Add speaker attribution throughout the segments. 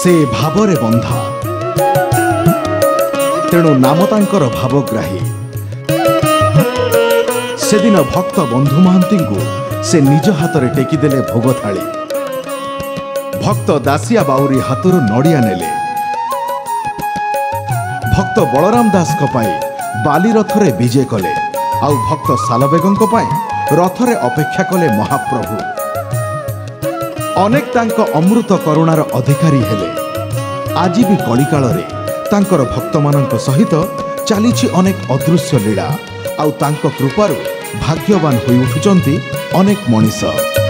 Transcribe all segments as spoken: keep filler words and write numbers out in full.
Speaker 1: से भावरे बंधा तेणु नाम तांकर भावग्राही। से दिन भक्त बंधु महांती को से निज हाथ में टेकीदेले भोग थाली। भक्त दासिया बाउरी हाथरू नड़िया नेले। भक्त बलराम दास बाली रथरे विजय कले। आउ भक्त सालबेगों रथरे अपेक्षा कले महाप्रभु। अनेक तांको अमृत करुणार अधिकारी हेले। आज भी कलिकाल रे तांकर भक्त मानक सहित चलीछि अनेक अदृश्य लीला। आउ तांको कृपारु भाग्यवान होई उठुचंती अनेक मनीष।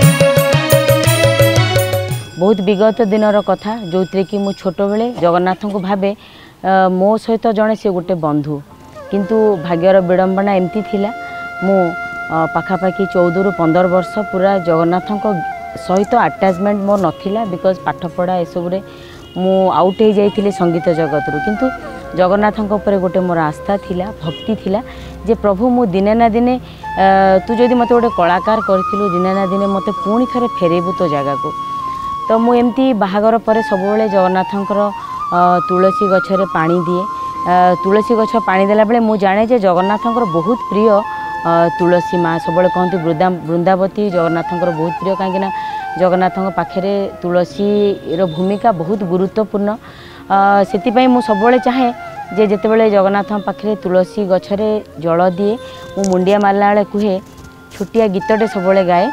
Speaker 2: बहुत विगत दिनर कथा जो कि मु छोट बेले जगन्नाथ को भावे मो सहित जड़े से गोटे बंधु, किंतु भाग्यर विडंबना एमती थिला। मु पाखापाखि चौदह रु पंदर वर्ष पूरा जगन्नाथ सहित अटैचमेंट मोर नथिला, बिकॉज पाठपढ़ा एसबुरे मु आउट हो जाइए संगीत जगत रु। किंतु जगन्नाथ उपर गोटे मोर आस्था थिला, भक्ति थिला जे प्रभु मु दिने ना दिने तू जदि मते गोटे कलाकार करथिलु दिने ना दिने मते पुणी थरे फेरेबु तो जगह को। तो मु एमती बाहागर पर सब बेले जगन्नाथंकर तुलसी गछरे पानी दिए। तुलसी गछ पानी देला बेले मु जाने जे जगन्नाथंकर बहुत प्रिय तुलसी माँ। सब कहते वृंदा वृंदावती जगन्नाथंकर बहुत प्रिय, कहीं जगन्नाथों पाखे तुलसी रो भूमिका बहुत गुरुत्वपूर्ण। से मु सब चाहे जे जितेबाला जगन्नाथ पाखे तुलसी गछरे जल दिए मु मुंडिया मारला बेले कहे छोटिया गीतटे सब गाए।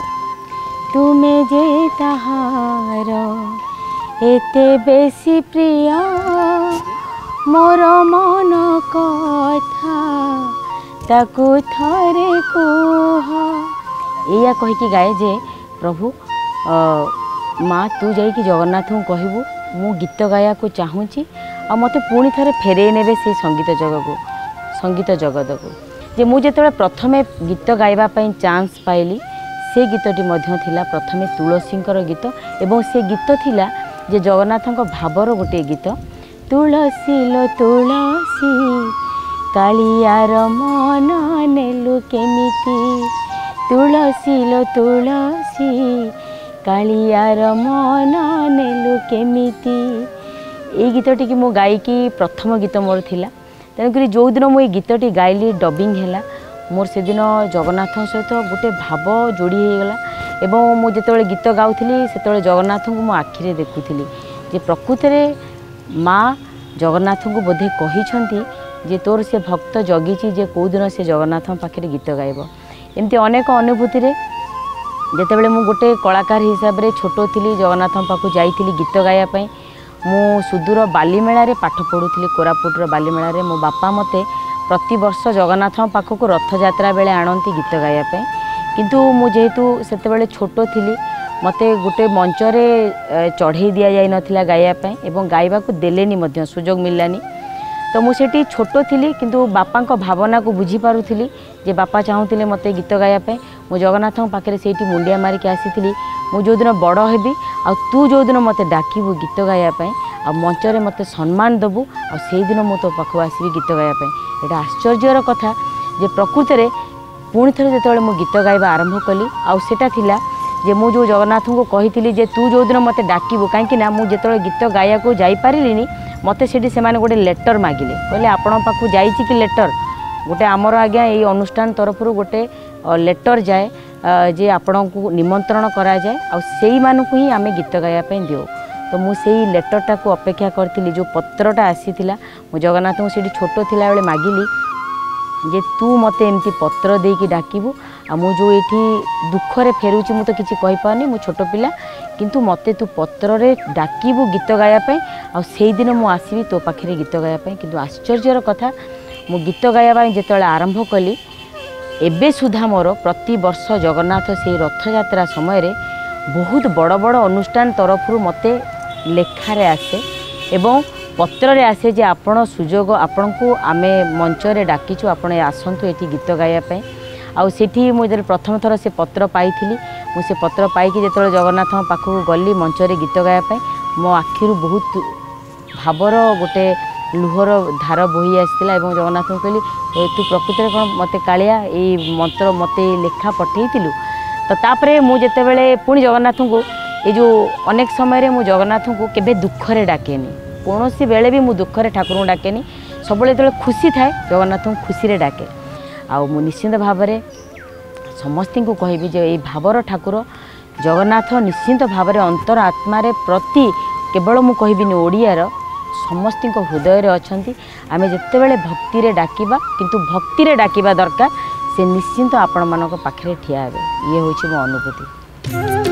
Speaker 2: तुमे जे ताहार एते बेसी प्रिय मोर मन कथा ताकू थरे कह। या कहीकि गाए जे प्रभु माँ तू जाइकी जगन्नाथ को कहबू मु गीत गाया को चाहूँगी आ मते पुणी थरे फेरे नेबे से संगीत जगत को संगीत जगत को। जे मु जेतेबेले प्रथमे गीत गाइबा पई चांस पाइली से गीतटी मध्य थिला प्रथमे तुलसींकर गीत। एवं से गीत थिला जे जगन्नाथंक भावर गोटे गीत। तुलसी लो तुलसी कालियार मन नेलु केमिति, तुलसी लो तुलसी कालियार मन नेलु केमिति। ये गीतटी की मु गायकी प्रथम गीत मोर थिला। तेणुक जो दिन मुझे गीतटी गाइली डबिंग है मोर से दिन जगन्नाथ सहित गोटे भाव जोड़ी होगला। एवं मुझे जिते गीत गाउली से जगन्नाथ को मो आखिरे देखुली जे प्रकृत में माँ जगन्नाथ को बोधे कही जे तोर से भक्त जगी जे कौ दिन से जगन्नाथ पाखे गीत गाइब। एमती अनेक अनुभूति जितेबाला मु गोटे कलाकार हिसाब से छोट थी जगन्नाथ पाखु जाइली गीत गायापाई। मु सुदूर बालीमेला रे पाठ पढ़ुली कोरापुटर बालीमेला रे। मो बापा मते प्रति वर्ष जगन्नाथ पाखक रथ यात्रा बेले आणती गीत गायापाई। किंतु मु जेहेतु सेतेबेले छोट थी मते गोटे मंचरे चढ़ई दि जाई नथिला गायापाई एवं गाइबा को देलेनी मध्य सुजोग मिललानी। तो मुझे छोट थी किंतु बापा भावना को बुझी पारुथली जे बापा चाहूले मते गीत गायापाई। मु जगन्नाथ पाखे से मुंडिया मारिक आसी मु जो दिन बड़ हेबी आ तू जो दिन मते डाकिबू गीत गायापाई आ मंचरे मते सम्मान देबू आ से दिन मु तो पाखु आसबी गीत गायापाई। एटा आश्चर्यर कथा जे प्रकृत में पुणी थे जो मु गीत गाइबा आरंभ कली आ सेटा थिला जे मु जो जगन्नाथ को कही जे तू जो दिन मते डाकिबू कहीं मु जो गीत गाया को जाई पारिलिनी मते सेठी से माने गोटे लेटर मागिले कहले आपण पाखु जाइछि कि लेटर गोटे आमर आज्ञा ये अनुष्ठान तरफ गोटे लेटर जाए जे आपण को निमंत्रण करा जाए आ सेई मानकु ही आमे गीत गाया पे दियो। तो मु सेई लेटरटा को अपेक्षा करथिली जो पत्रटा आसीथिला मु जगन्नाथ को सेठी छोट थिला बेले मागिली जे तू मते एमती पत्र देकी डाकिबू आ मु जो एठी दुखरे फेरुची मु तो किछि कहि पानी मु छोट पिला किंतु मते तू पत्र रे डाकिबू गीत गाया पे आ सेई दिन मु आसीबी तो पाखरे गीत गाया पे। किंतु आश्चर्यर कथा मु गीत गाया पे जेतले आरंभ कली एबे सुधा मोर प्रति वर्ष जगन्नाथ से रथ यात्रा समय रे बहुत बड़ बड़ अनुष्ठान तरफ मते लेखारे आसे एवं पत्र रे आसे जे आपण सुजोग आपण को आमे मंच रे डाकिछु आपण आसंतु एठी गीत गाया पे। आ सेठी मु जब प्रथम थर से पत्र पाई मु से पत्र पाई जेतले जगन्नाथ पाखु गली मंच रे गीत गाया पे मो आखिरु बहुत भावर गोटे लुहर धार बोही आसाला। जगन्नाथ को कहली तू प्रकृत में कौन मत कालिया ये मंत्र मत लेखा पठेलु। तो तापर मुझे पुणी जगन्नाथ को ये जो अनेक समय मु जगन्नाथ को केबे दुखरे डाकेनी कौन सी बेले भी मु दुखरे ठाकुर को डाकेनी सब जो खुशी थाए जगन्नाथ को खुशी डाके आउ मु निश्चिंत भाव में समस्त को कहबी जे ये भावर ठाकुर जगन्नाथ निश्चिंत भाव में अंतर आत्मा प्रति केवल मु कहबिनी ओडियार समस्त हृदय अच्छा आम जिते भक्ति रे डाकिबा किंतु भक्ति रे डाकिबा दरकार से निश्चिंत आपण मानक पाखरे ठिया हेबे ये होछि मो अनुभूति।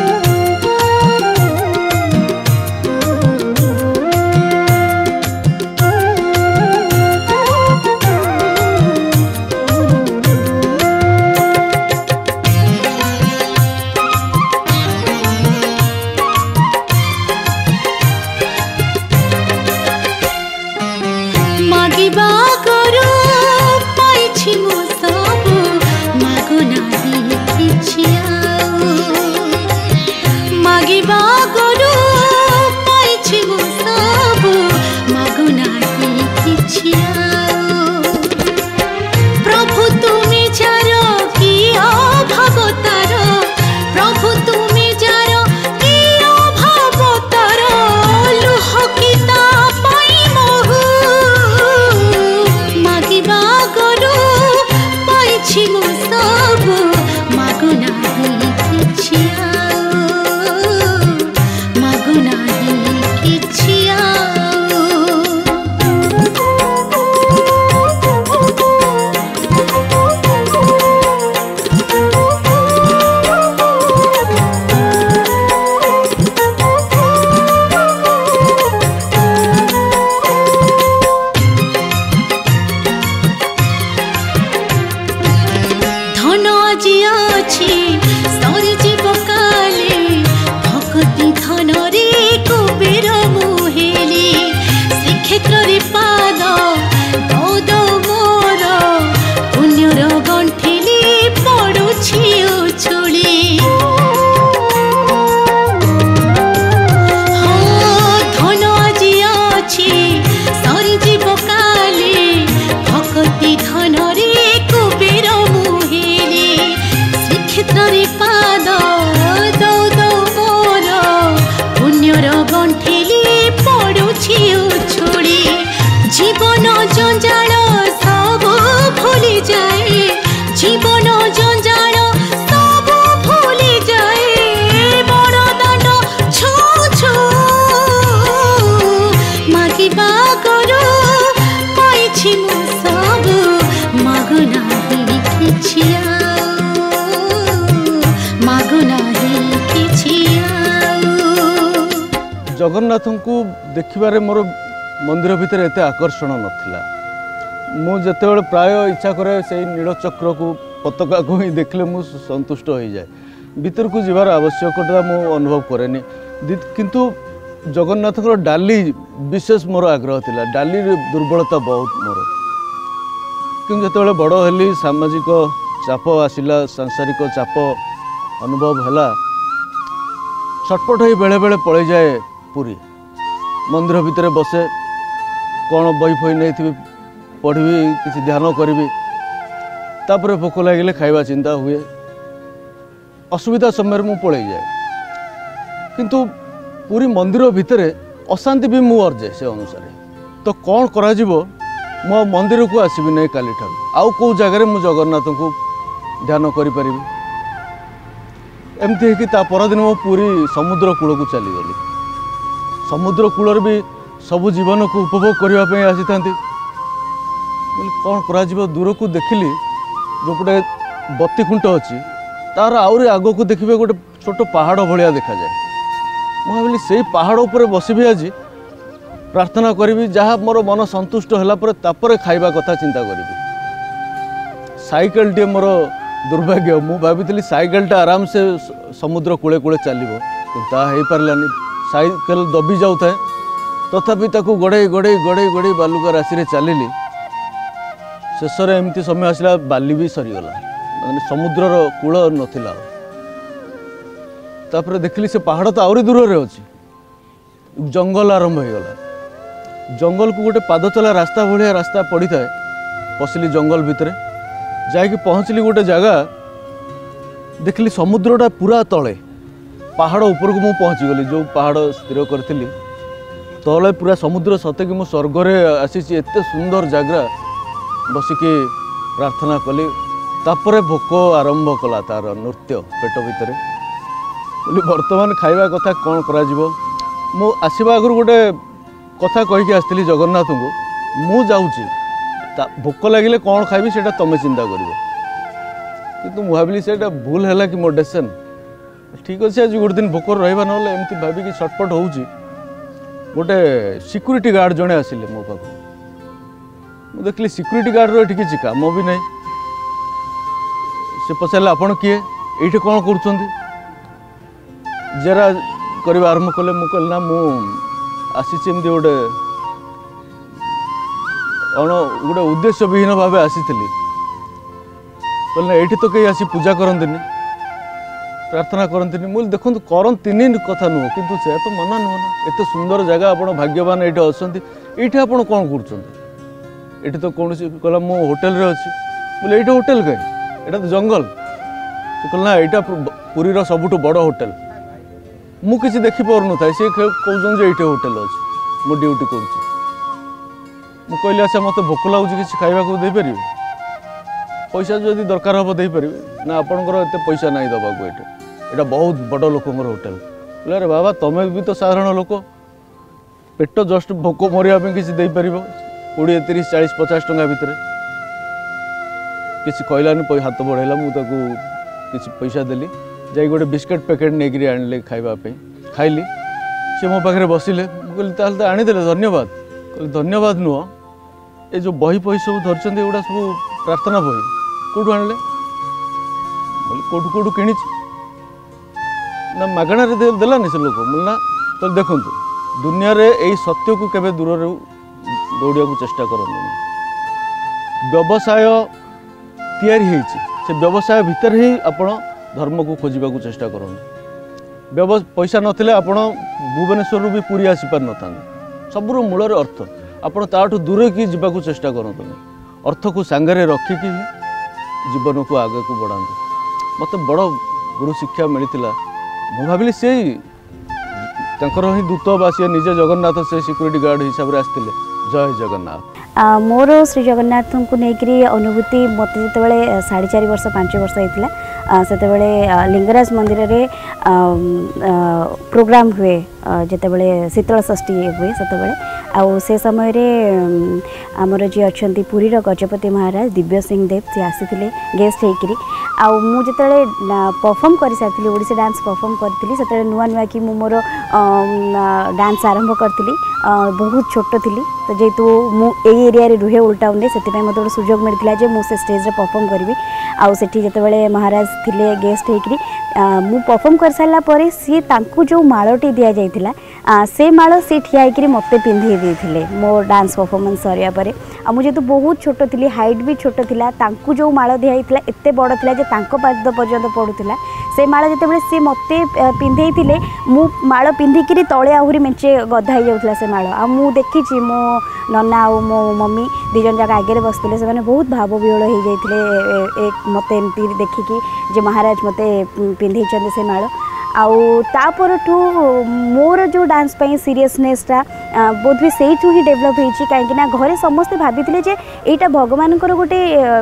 Speaker 3: जगन्नाथ को देखिबारे मोर मंदिर भितर एते आकर्षण नथिला मु जेतेबेले प्राय इच्छा करे से नीलचक्र को पताका को ही देखले मु संतुष्ट हो जाए भीतर को जीवार आवश्यकता मु अनुभव करेनी किंतु जगन्नाथ डाली विशेष मोर आग्रह थिला डाली दुर्बलता बहुत मोर कि जेतेबेले बड़ हेली सामाजिक चाप आसिला सांसारिक चाप अनुभव हैला छटपट हो बेले बेले पड़े जाए पूरी मंदिर भितर बसे कौन बही फई नहीं पढ़ी किसी ध्यान करी तापर भोक लगे खाइबा चिंता हुए असुविधा समय मु पड़े जाए किंतु पूरी मंदिर भितर अशांति भी मु अर्जे से अनुसार तो कौन करा जिवो मो मंदिर को आसबि नहीं काली ठार आउ को जगह मु जगन्नाथ को ध्यान करि परिबी एमती है परदिन मो पूरी समुद्र कूल को चलीगली समुद्र कूलर भी सबु जीवन को उपभोग करने आसी था कौन करा दूर को देखिली जोपटे बत्ती खुंट अच्छी तार आहरी आग को देखिए गोटे छोट पहाड़ भाया देखा जाए मुझे भाविली से पहाड़ उपर बसबी आज प्रार्थना करी जहाँ मोर मन संतुष्ट है खाइबा कथा चिंता करी साइकेल टे मोर दुर्भाग्य मु भाभी साइकेलटा आराम से समुद्र कूले कूले चलो कि पारानी साइकेल दबी जाऊ था तथापि ताकू गड़े गड़े गड़े गड़े बालुका राशि चलिली शेष एमती समय आसला बाली भी सरीगला मैंने समुद्र कूल नथिला तापर देखली से पहाड़ तो आहरी दूर रे अच्छी जंगल आरंभ हो गला जंगल को गोटे पाद चला रास्ता भाया रास्ता पड़ी था पशिली जंगल भितर जाकि पहुँचली गोटे जगह देखली समुद्रटा पूरा तले पहाड़ ऊपर को मुझे पहुँची गली जो पहाड़ स्थिर करी तले पूरा समुद्र सते कि मुझे स्वर्ग आसी एत सुंदर जगह बसिकी प्रार्थना कली तापर भोक आरंभ कला तार नृत्य पेट भितर बोली बर्तमान खाइबा कथा कौन करा जीवो मु आसवा आगु गोटे कथा कहीकि आसती जगन्नाथ को मु जाऊँगी भोक लगे कौन खाइबी से तुम्हें चिंता कर कि भाविली से भूल है कि मोर डेसीजन ठीक अच्छे आज गोटे दिन भोकर रहा ना एमती भाविकी छटपट हो गोटे सिक्यूरीटी गार्ड जड़े आसिले मो पाक मुझे देखली सिक्यूरीटी गार्ड रो किसी कम भी ना से पचारे आपण किए ये कौन कर जेरा करवा आरंभ कले मु कहल ना मु आसी गोटे अण गोटे उद्देश्य विहीन भाव आसी कहना ये तो कहीं आसी पूजा करती प्रार्थना करती मुझे देखो करती कथा नुह कि तो मना नुह ना एत सुंदर जगह आप भाग्यवान ये अच्छा ये आप कौन कर तो कौन कहला मो होटेल अच्छी बोले ये होटेल कहीं यहाँ तो जंगल कहना यहाँ पुरीर सबुठ बड़ होटेल मु किसी देखी पार न था सी कहते ये होटेल अच्छी मु ड्यूटी कर कहली अच्छा मत भोक लगुच कि खावा देपर पैसा जब दरकार हम देपर ना आपंकर एत पैसा ना दबा ये यहाँ बहुत बड़ लोकर होटेल बोले अरे बाबा तुम्हें भी तो साधारण लोक पेट जस्ट भोक मरिया किसी देपर कोड़े तीस चालीस पचास टंका भितर किसी कहलानी हाथ बढ़ेला मुझे किसी पैसा देली जा गोटे बिस्किट पैकेट नहीं आने खावाई खाइली सी मो पाखे बसिले मुझे तो आनीदे धन्यवाद कहले धन्यवाद नुह ये जो बही बही सब धरते एगुड़ा सब प्रार्थना बही कौटू आने बोले कौटू कौटू कि ना मागण देलानी से लोक बोलना तो देखु दुनिया रे यही सत्य को केवे दूर दौड़ा चेष्टा करूँ व्यवसाय तैयारी से व्यवसाय भितर ही आपण धर्म को खोजा चेष्टा करूँ व्यव पैसा नथिले आपण भुवनेश्वर भी पूरी आसीपार न सबुर मूल अर्थ आपण ताठू दूर की जीवाक चेष्टा करते अर्थ को सांगरे रखिकी जीवन को आगे को बढ़ाते मत बड़ गुरु शिक्षा मिलता मु भाविली से ही दूत बा सी निजे जगन्नाथ से सिक्यूरीटी गार्ड हिसाब से आसते जय जगन्नाथ
Speaker 4: मोर श्री जगन्नाथ को लेकर अनुभूति मत जो साढ़े चार वर्ष पांच वर्ष होता से लिंगराज मंदिर रे प्रोग्राम हुए जितेबले शीतल षष्ठी हुए से आउ से समय रे आमर जी अच्छा पुरी गजपति महाराज दिव्य सिंह देव सी आसी गेस्ट होकर आउ मु जिते परफॉर्म कर सारी ओडिसी डांस परफॉर्म करी से नुआ नुआ कि मोर डांस आरंभ करी बहुत छोट थी तो जेहेतु मु एरिया रुहे उल्टा उन्डे से मत गोटे सुजोग मिलता है मुझे स्टेज परफॉर्म करी आउ सेठी जितेबाला महाराज थिले गेस्ट होकर मु परफॉर्म कर सारापर सी जो मालटी दि जाइथिला से माल सी ठिया होकर मत पिंधे देते मो डांस परफॉर्मेंस सरिया पर आ मुझे तो बहुत छोट थी हाइट भी छोट थिला तांकु जो माल दिखाई एत बड़ थिला जे तांको पाद पर्यंत पड़ूला से माल जितेबाला सी मत पिंधे मु माल पिंधिकी तले आहरी मेचे गधा जाऊला से माल आ मु देखी मो नना आ मो मम्मी दिजन जाक आगे बसते से बहुत भाव विहल हो जाते मत एमती देखिकी जे महाराज मत पिंधे से माल आउ तापरठू मोर जो डांस पाई सीरियसनेसटा बोध भी से ही डेभलप होती कहीं घरे समस्ते भाभी यहाँ भगवान गोटे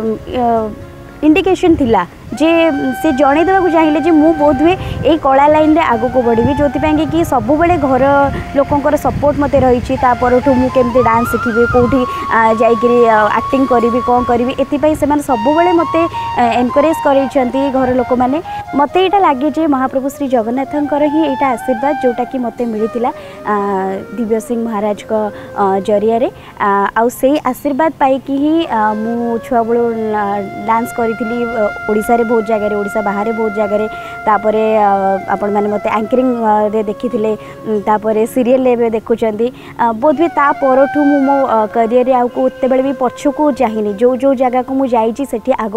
Speaker 4: इंडिकेशन थिला जे से जड़े देवाक चाहिए जे मु बोध हुए यही कला लाइन रे आगो को बढ़ी जो कि सब बेले घर लोकंर सपोर्ट मत रही तापरठू मुझे डांस शिखी कौटी जाकरी एक्टिंग करी कौन करी एपाई से सब मत एनकरेज कर घर लोक मैंने मत यहाँ लगे जे महाप्रभु श्री जगन्नाथंकर ही यहाँ आशीर्वाद जोटा कि मत मिलता दिव्य सिंह महाराज को जरिया रे आउ से आशीर्वाद पाइकी ही मु छुआ बड़ो डांस करी ओडिशा रे बहुत जगह ओडिशा बाहर बहुत जगह तापर आपण मैंने मत एंकरिंग रे देखी तापर सीरियल रे देखुं बोध हुए तापरठू मो करियर आगे भी पछकू चाहिए जो जो जगह को मुझे आगो को आगो को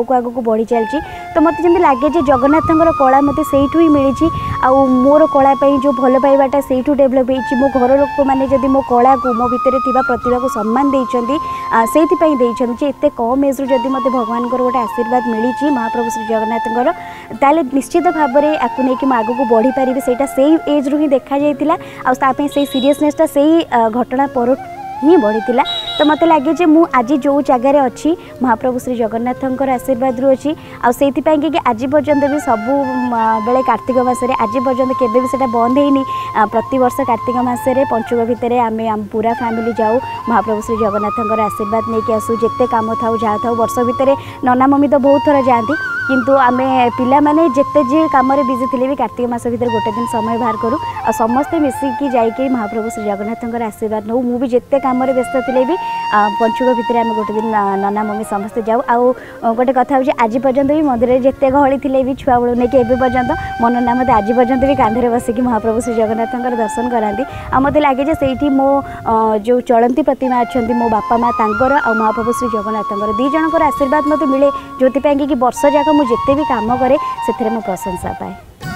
Speaker 4: बढ़ी चलती। तो मत जमी लगे जे जगन्नाथ कला मत से ही मिली आउ मोर कला जो भल पाइबाटा से डेभलप हो मो घर लोक मैंने जदि मो कला को मो भितर प्रतिभा को सम्मान देते से एत कम एज्रु जदि मत भगवान गोटे आशीर्वाद मिली महाप्रभु श्री जगन्नाथ ताले निश्चित भाव में आपको लेकिन आग को बढ़ी पारि से एज्रु ही देखा जाता आपाई से सीरीयसनेसटा से घटना पर ही बढ़ी तो मत लगे जे मु आज जो जगार अच्छी महाप्रभु श्री जगन्नाथ आशीर्वाद रू अच्छी आई कि आज पर्यंत भी सबू बेले कार्तिक मासरे आज पर्यंत केबे भी सेटा बंद होनी प्रति वर्ष कार्तिक मासरे पंचुक भितर आम आम पूरा फैमिली जाऊ महाप्रभु श्री जगन्नाथ आशीर्वाद नहीं आसू जिते काम था जहाँ था वर्ष भितर नना मम्मी तो बहुत थर जाती किंतु आम पिला माने जिते जी कम बिजी थे भी कार्तिक मास भर गोटे दिन समय बाहर करूँ आ समस्ते मिसिकी जाइए महाप्रभु श्री जगन्नाथ आशीर्वाद नौ मु भी जिते कम व्यस्त थे भी पंचुक भितर आम गोटे दिन नना मम्मी समस्ते जाऊ आउ गोटे कथा हूँ आज पर्यंत भी मंदिर जिते गहली थे भी छुआ बेलू नहीं एवं पर्यंत मो नना मत आज पर्यंत भी कांधे बसिकी महाप्रभु श्री जगन्नाथ दर्शन कराती आ मत लगे से मो जो चलती प्रतिमा अच्छा मो बापा माँ तांकर आ महाप्रभु श्री जगन्नाथ दी जनकर आशीर्वाद मत मिले जो कि वर्ष जाक मुझे जिते भी काम करे से मो प्रशंसा पाए।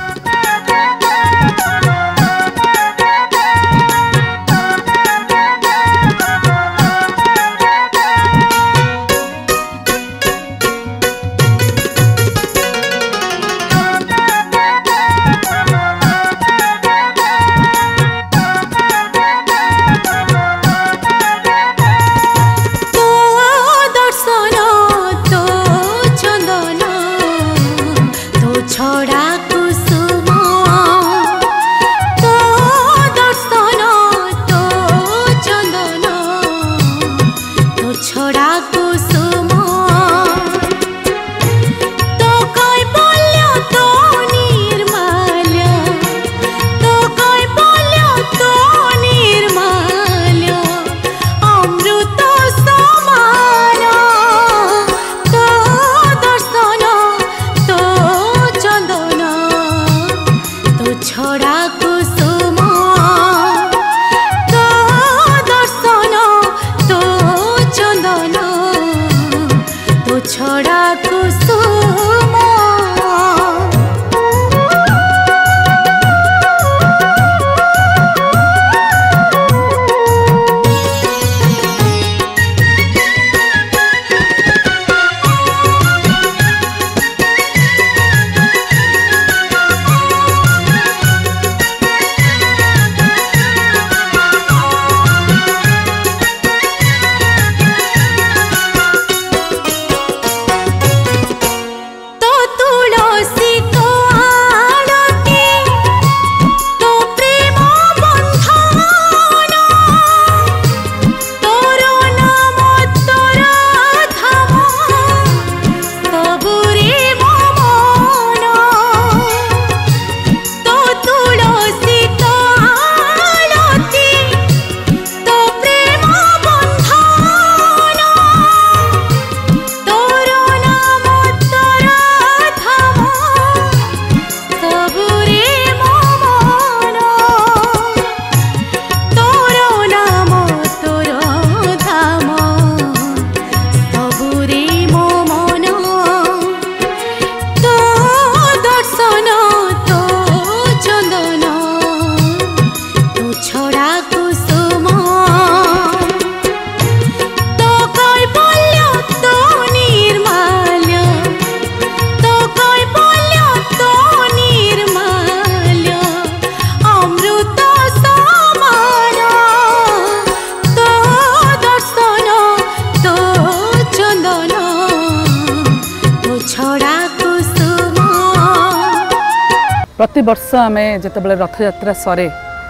Speaker 5: प्रति वर्ष आम जिते रथ यात्रा सरे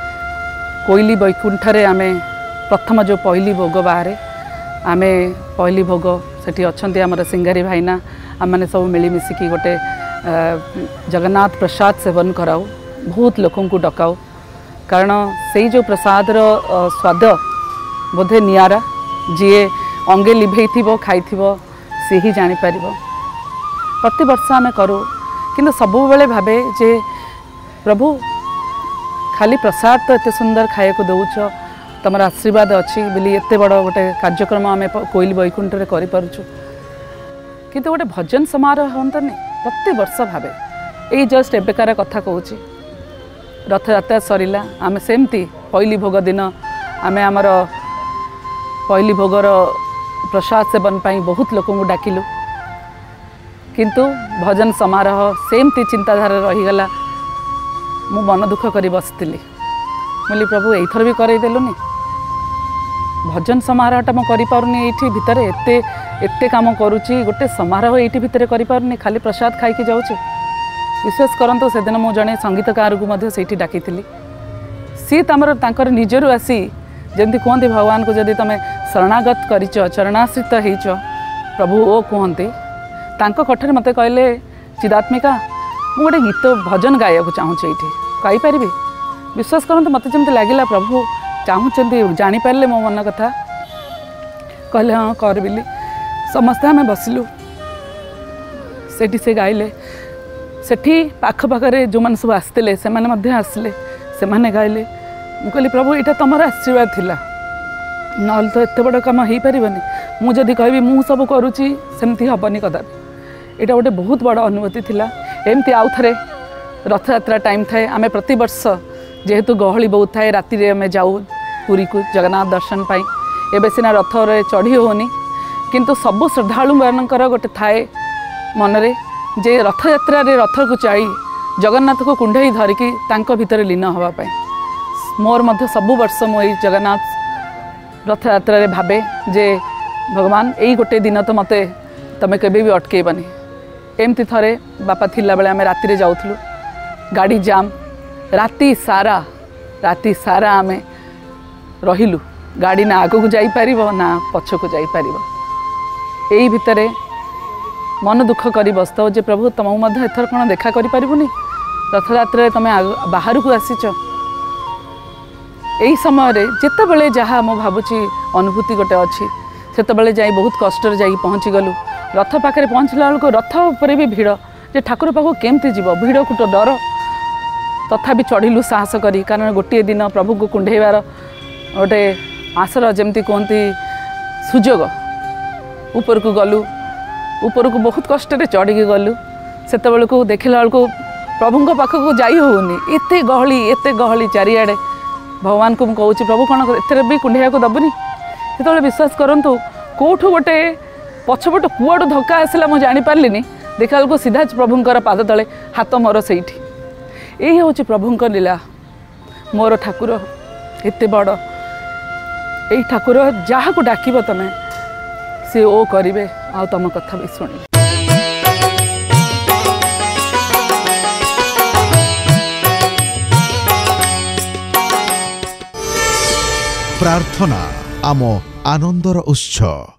Speaker 5: कोइली बैकुंठरे आम प्रथम जो पहली भोग बाहर आम पहली भोग सेठी अच्छा आमर सिंगारी भाईना आम मैंने सब मिलमिशिकी गोटे जगन्नाथ प्रसाद सेवन कराऊ बहुत लोक डकाऊ कारण से जो प्रसाद स्वाद बोधे नियारा जी अंगे लिभे खाई सी ही जापर प्रति वर्ष आम करूँ किंतु सबु बेले भावे जे प्रभु खाली प्रसाद तो एत सुंदर खाया को दौच तुम आशीर्वाद अच्छी बोली एत बड़ गोटे कार्यक्रम आम कोइली बैकुंठ रे करि पारुछु किंतु गोटे भजन समारोह हंतनी प्रति वर्ष भावे यही जस्ट एबेकार कथा कहूँ रथ यात्रा सरिला आम सेमती पहली भोग दिन आम आमर पहली भोगर प्रसाद सेवन पाई बहुत लोक डाकिलु किंतु भजन समारोह सेमती चिंताधारा रहीगला मु मन दुख कर बसती बोली प्रभु एथर भी करईदेलुनि भजन समारोहटा मुझे करें ये भितर एते एते काम करुच्ची गोटे समारोह ये भितर करें खाली प्रसाद खाई जाऊँगी विश्वास करंतु से दिन मुझे जड़े संगीतकार को से डाकी सी तमर तांकर निजरू आसी जमी कहते भगवान को जदि तुम शरणागत कर चरणाश्रित हो प्रभु ओ कहते कठर मत कहले चिदात्मिका मु गोटे गीत भजन गाया चाहूँगी ये गाईपारि विश्वास करंतु मत जमी लगे प्रभु चाहूँगी जापारे मो मन कथा कहले हाँ कर बोली समस्ते आम बसिलु सेठी से गाइले सेठी पाख पाखे जो मैंने सब आसते से आसले से गाइले मुझे प्रभु यहाँ तुम आशीर्वाद थिला ना तो एत बड़ कम हो पारनि मुझे कहि मु सब करुच्ची सेमती हेनी कदापि यहाँ गोटे बहुत बड़ अनुभूति थिला एमती आउ थे रथ यात्रा टाइम थाए आम प्रति वर्ष जेहेतु गहली बहुत थाए राति आम जाऊ पुरी को जगन्नाथ दर्शन पाई एबे सिना रथ चढ़ी होनी किंतु सबु श्रद्धालु मानकर गोटे थाए मनरे जे रथ यात्रा रे रथ को चाई जगन्नाथ को कुंडई धरिकी तांको भितर लीन होगापाई मोर मध्य सबु वर्ष मो जगन्नाथ रथ यात्रा रे भावे जे भगवान यही गोटे दिन तो मते तमे केबे भी अटकेबनी एमती थरे बापा थिला बेले आमे राति रे जाउथलु गाड़ी जाम राति सारा राति सारा आमे रहिलु गाड़ी ना आगो को जाई पारिबो ना पछ को जाई पारिबो एही भितरे मन दुख करी बसता जे प्रभु तुम मध्य एथर कौन देखा करि पारिबुनी रथयात्रा तुम बाहर को आसीच यही समय जिते बड़े जहाँ मो भावुची अनुभूति गोटे अच्छी से जाई बहुत कष्ट जाई पहुँची गलु रथ पाखे पहुँचला बेलू रथ उपर भी भिड़ जे ठाकुर पाखु केमती जीव भिड़ को तो डर तथापि चढ़िलु साहस करी कारण गोटे दिन प्रभु को कुंडेबार गोटे आसर जमती कहती सुजोग ऊपर को गलु ऊपर को बहुत कष्ट चढ़ी गलु से बेलू देखला बेलू प्रभु पाखक जाई होनी एत गहली एत गहली चारिआडे भगवान को कहूँ प्रभु कौन ए भी कुंडेया को दबुनी से विश्वास करूँ कौटू गोटे पछपट कुआड़ू धक्का आसला मुझे जापारे देखा बेलू सीधा प्रभुंर पाद तले हाथ मोर से यही हूँ प्रभुंर लीला मोर ठाकुर एत बड़ यही ठाकुर जहाँ को डाक तुम सी ओ करेंगे आ तुम कथा भी शुणी
Speaker 1: प्रार्थना आम आनंदर उत्स।